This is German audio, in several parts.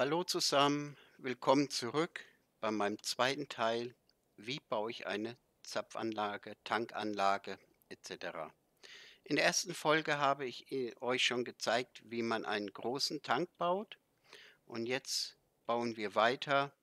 Hallo zusammen, willkommen zurück bei meinem zweiten Teil. Wie baue ich eine Zapfanlage, Tankanlage etc. In der ersten Folge habe ich euch schon gezeigt, wie man einen großen Tank baut. Und jetzt bauen wir weiter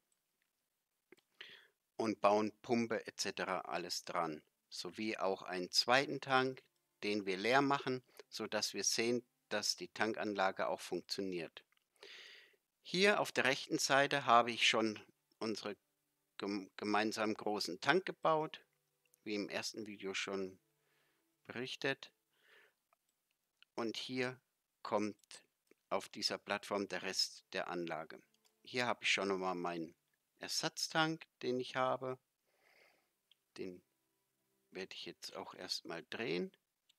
und bauen Pumpe etc. alles dran. Sowie auch einen zweiten Tank, den wir leer machen, sodass wir sehen, dass die Tankanlage auch funktioniert. Hier auf der rechten Seite habe ich schon unsere gemeinsamen großen Tank gebaut, wie im ersten Video schon berichtet. Und hier kommt auf dieser Plattform der Rest der Anlage. Hier habe ich schon einmal meinen Ersatztank, den ich habe. Den werde ich jetzt auch erstmal drehen.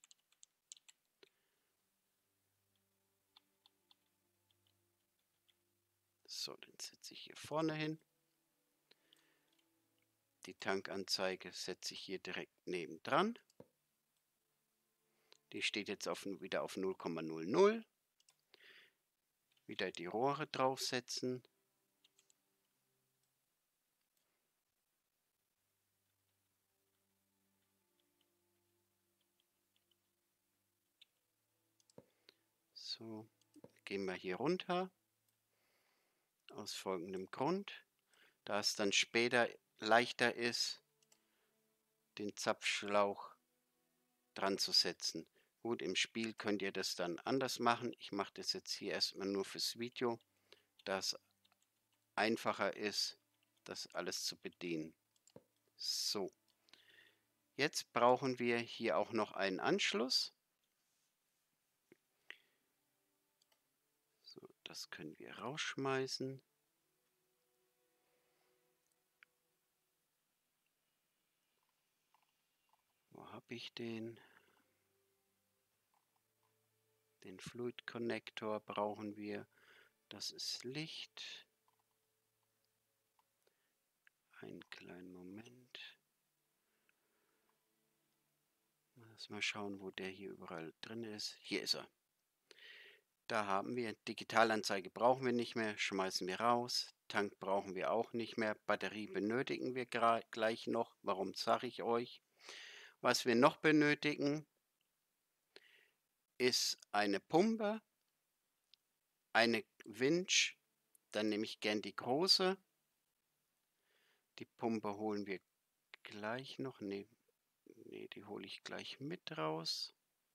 So, den setze ich hier vorne hin. Die Tankanzeige setze ich hier direkt nebendran. Die steht jetzt wieder auf 0,00. Wieder die Rohre draufsetzen. So, gehen wir hier runter. Aus folgendem Grund, da es dann später leichter ist, den Zapfschlauch dran zu setzen. Gut, im Spiel könnt ihr das dann anders machen. Ich mache das jetzt hier erstmal nur fürs Video, da es einfacher ist, das alles zu bedienen. So, jetzt brauchen wir hier auch noch einen Anschluss. So, das können wir rausschmeißen. Wo habe ich den? Den Fluid Connector brauchen wir. Das ist Licht. Einen kleinen Moment. Mal schauen, wo der hier überall drin ist. Hier ist er. Da haben wir. Digitalanzeige brauchen wir nicht mehr. Schmeißen wir raus. Tank brauchen wir auch nicht mehr. Batterie benötigen wir gleich noch. Warum sage ich euch? Was wir noch benötigen, ist eine Pumpe, eine Winch. Dann nehme ich gern die große. Die Pumpe holen wir gleich noch. Nee, die hole ich gleich mit raus.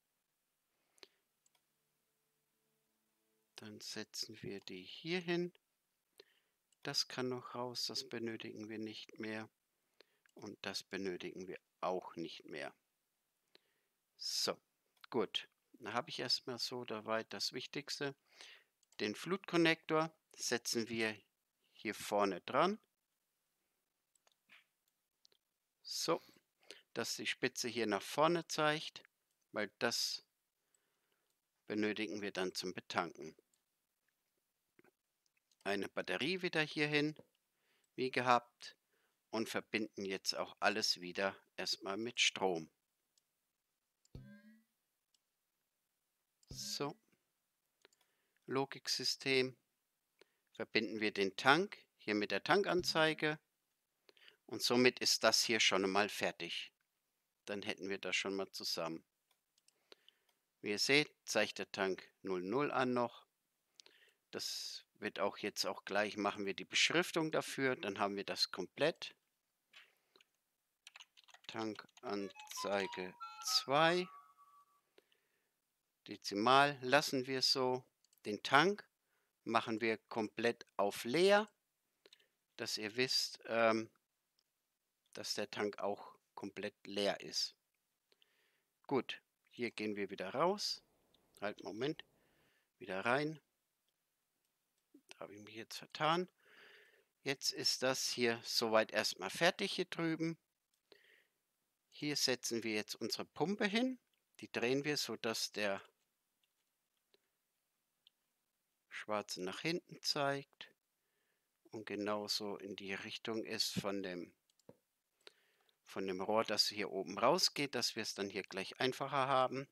Dann setzen wir die hier hin. Das kann noch raus, das benötigen wir nicht mehr. Und das benötigen wir auch nicht mehr. So, gut. Dann habe ich erstmal so soweit das Wichtigste. Den Flutkonnektor setzen wir hier vorne dran. So, dass die Spitze hier nach vorne zeigt, weil das benötigen wir dann zum Betanken. Eine Batterie wieder hierhin, wie gehabt, und verbinden jetzt auch alles wieder erstmal mit Strom. So, Logiksystem, verbinden wir den Tank hier mit der Tankanzeige und somit ist das hier schon einmal fertig. Dann hätten wir das schon mal zusammen. Wie ihr seht, zeigt der Tank 00 an noch. Das wird auch jetzt auch gleich, machen wir die Beschriftung dafür, dann haben wir das komplett. Tankanzeige 2. Dezimal lassen wir so. Den Tank machen wir komplett auf leer, dass ihr wisst, dass der Tank auch komplett leer ist. Gut, hier gehen wir wieder raus. Halt, Moment, wieder rein. Da habe ich mich jetzt vertan. Jetzt ist das hier soweit erstmal fertig hier drüben. Hier setzen wir jetzt unsere Pumpe hin. Die drehen wir, sodass der schwarze nach hinten zeigt und genauso in die Richtung ist von dem Rohr, das hier oben rausgeht, dass wir es dann hier gleich einfacher haben.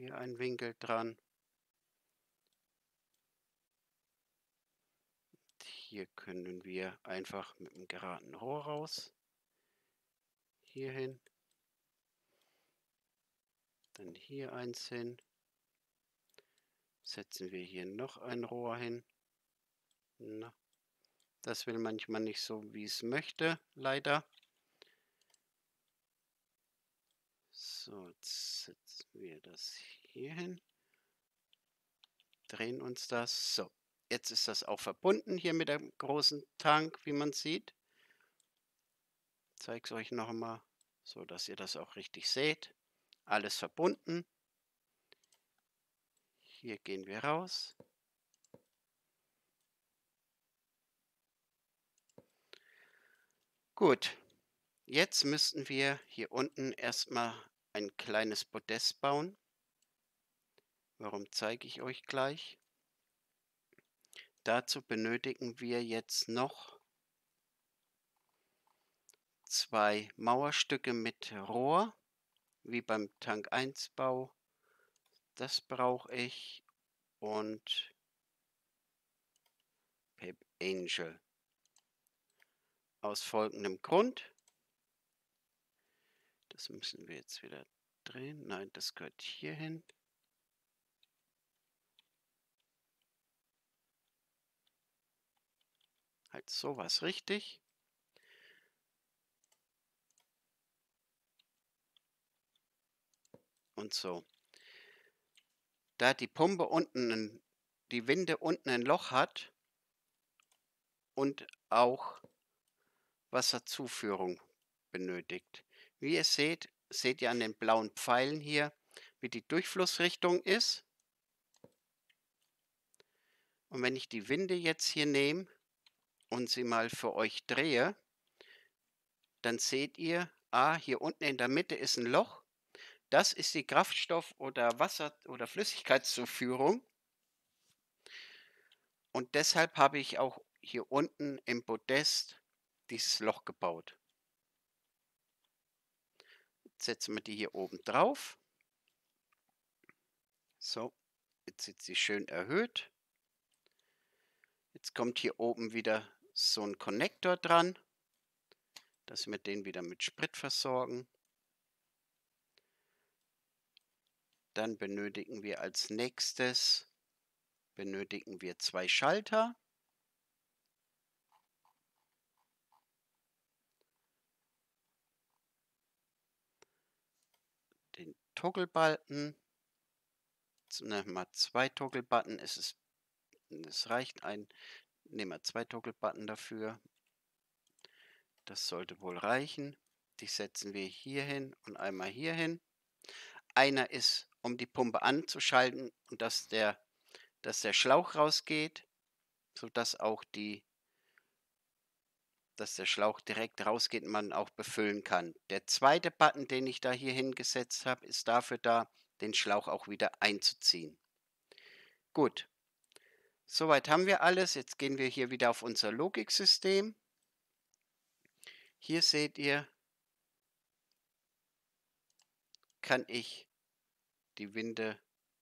Hier ein Winkel dran. Hier können wir einfach mit einem geraden Rohr raus. Hier hin. Dann hier eins hin. Setzen wir hier noch ein Rohr hin. Na, das will manchmal nicht so, wie es möchte, leider. So, jetzt setzen wir das hier hin. Drehen uns das. So, jetzt ist das auch verbunden hier mit dem großen Tank, wie man sieht. Ich zeige es euch noch einmal, so dass ihr das auch richtig seht. Alles verbunden. Hier gehen wir raus. Gut, jetzt müssten wir hier unten erstmal ein kleines Podest bauen. Warum zeige ich euch gleich. Dazu benötigen wir jetzt noch 2 Mauerstücke mit Rohr, wie beim Tank 1 Bau. Das brauche ich und Paper Angel. Aus folgendem Grund. Das müssen wir jetzt wieder drehen. Nein, das gehört hier hin. Halt sowas richtig. Und so. Da die Pumpe unten, die Winde unten ein Loch hat und auch Wasserzuführung benötigt. Wie ihr seht, seht ihr an den blauen Pfeilen hier, wie die Durchflussrichtung ist. Und wenn ich die Winde jetzt hier nehme und sie mal für euch drehe, dann seht ihr, hier unten in der Mitte ist ein Loch. Das ist die Kraftstoff- oder Wasser- oder Flüssigkeitszuführung. Und deshalb habe ich auch hier unten im Podest dieses Loch gebaut. Jetzt setzen wir die hier oben drauf. So, jetzt ist sie schön erhöht. Jetzt kommt hier oben wieder so ein Konnektor dran, dass wir den wieder mit Sprit versorgen. Dann benötigen wir als nächstes 2 Schalter. Den Toggle-Balken. Nehmen wir 2 Toggle-Button. Es reicht ein. Nehmen wir 2 Toggle-Button dafür. Das sollte wohl reichen. Die setzen wir hier hin und einmal hier hin. Einer ist, um die Pumpe anzuschalten und dass der Schlauch rausgeht, sodass auch dass der Schlauch direkt rausgeht und man auch befüllen kann. Der zweite Button, den ich da hier hingesetzt habe, ist dafür da, den Schlauch auch wieder einzuziehen. Gut, soweit haben wir alles. Jetzt gehen wir hier wieder auf unser Logiksystem. Hier seht ihr, kann ich die Winde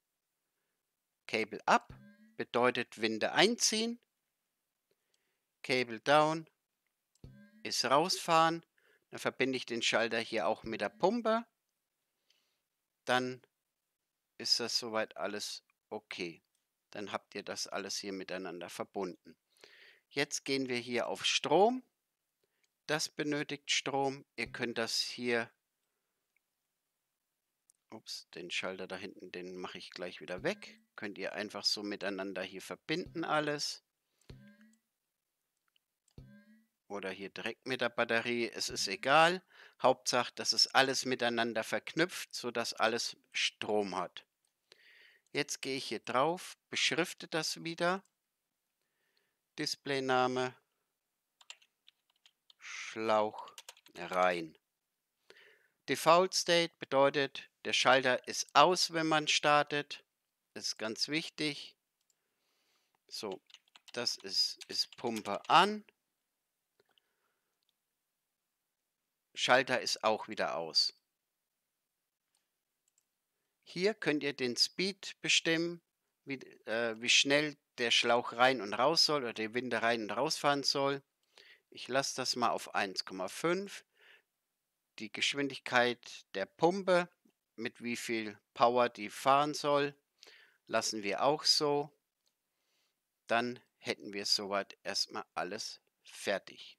Cable up bedeutet Winde einziehen, Cable down ist rausfahren. Dann verbinde ich den Schalter hier auch mit der Pumpe. Dann ist das soweit alles okay. Dann habt ihr das alles hier miteinander verbunden. Jetzt gehen wir hier auf Strom. Das benötigt Strom. Ihr könnt das hier, den Schalter da hinten, den mache ich gleich wieder weg. Könnt ihr einfach so miteinander hier verbinden alles. Oder hier direkt mit der Batterie, es ist egal. Hauptsache, das ist alles miteinander verknüpft, sodass alles Strom hat. Jetzt gehe ich hier drauf, beschrifte das wieder. Displayname Schlauch rein. Default State bedeutet, der Schalter ist aus, wenn man startet. Das ist ganz wichtig. So, das ist Pumpe an. Schalter ist auch wieder aus. Hier könnt ihr den Speed bestimmen, wie schnell der Schlauch rein und raus soll oder die Winde rein und rausfahren soll. Ich lasse das mal auf 1,5. Die Geschwindigkeit der Pumpe, mit wie viel Power die fahren soll, lassen wir auch so. Dann hätten wir soweit erstmal alles fertig.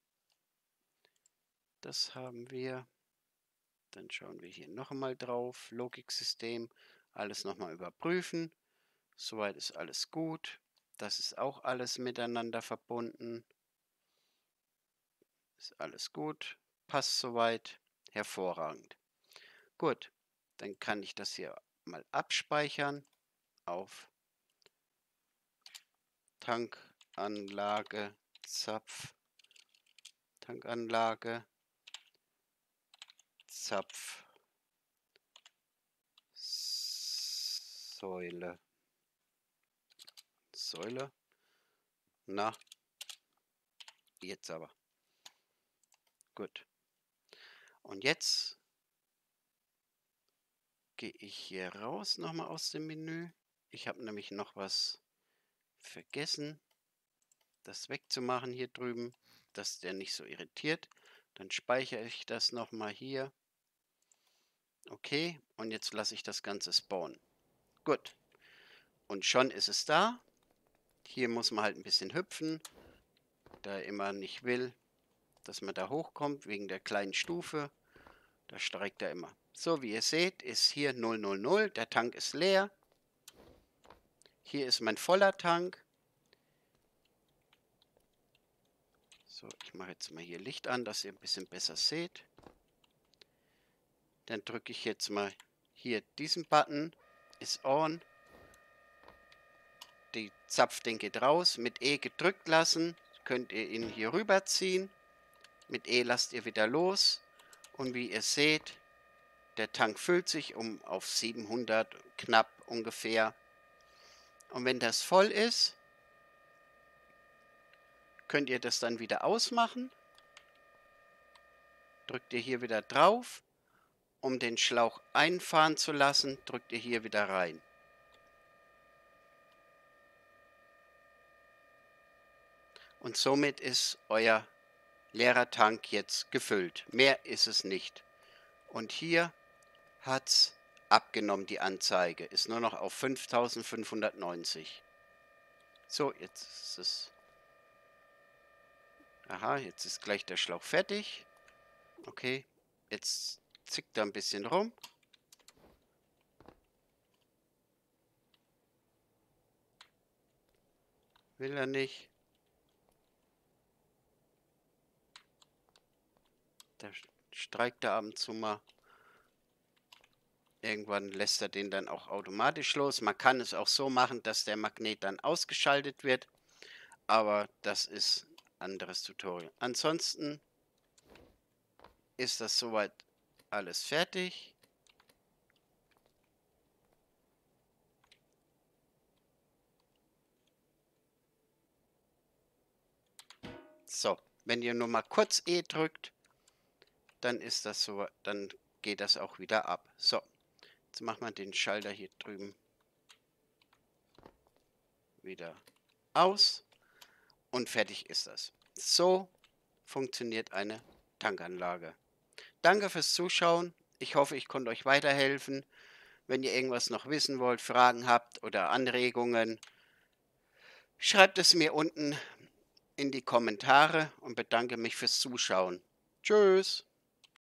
Das haben wir. Dann schauen wir hier noch einmal drauf. Logiksystem, alles nochmal überprüfen. Soweit ist alles gut. Das ist auch alles miteinander verbunden. Ist alles gut. Passt soweit. Hervorragend. Gut, dann kann ich das hier mal abspeichern auf Tankanlage, Zapf, Tankanlage, Zapf, Säule. Säule. Na, jetzt aber. Gut. Und jetzt gehe ich hier raus nochmal aus dem Menü. Ich habe nämlich noch was vergessen, das wegzumachen hier drüben, dass der nicht so irritiert. Dann speichere ich das nochmal hier. Okay, und jetzt lasse ich das Ganze spawnen. Gut. Und schon ist es da. Hier muss man halt ein bisschen hüpfen, da er immer nicht will, dass man da hochkommt, wegen der kleinen Stufe. Da streikt er immer. So, wie ihr seht, ist hier 000. Der Tank ist leer. Hier ist mein voller Tank. So, ich mache jetzt mal hier Licht an, dass ihr ein bisschen besser seht. Dann drücke ich jetzt mal hier diesen Button. Ist on. Die Zapfding geht raus. Mit E gedrückt lassen. Könnt ihr ihn hier rüberziehen. Mit E lasst ihr wieder los. Und wie ihr seht, der Tank füllt sich auf 700 knapp ungefähr. Und wenn das voll ist, könnt ihr das dann wieder ausmachen. Drückt ihr hier wieder drauf. Um den Schlauch einfahren zu lassen, drückt ihr hier wieder rein. Und somit ist euer leerer Tank jetzt gefüllt. Mehr ist es nicht. Und hier hat es abgenommen, die Anzeige. Ist nur noch auf 5590. So, jetzt ist es. Aha, jetzt ist gleich der Schlauch fertig. Okay, jetzt zickt er ein bisschen rum. Will er nicht. Da streikt er ab und zu mal. Irgendwann lässt er den dann auch automatisch los. Man kann es auch so machen, dass der Magnet dann ausgeschaltet wird. Aber das ist ein anderes Tutorial. Ansonsten ist das soweit alles fertig. So, wenn ihr nur mal kurz E drückt, dann ist das so, dann geht das auch wieder ab. So, jetzt machen wir den Schalter hier drüben wieder aus und fertig ist das. So funktioniert eine Tankanlage. Danke fürs Zuschauen. Ich hoffe, ich konnte euch weiterhelfen. Wenn ihr irgendwas noch wissen wollt, Fragen habt oder Anregungen, schreibt es mir unten in die Kommentare und bedanke mich fürs Zuschauen. Tschüss.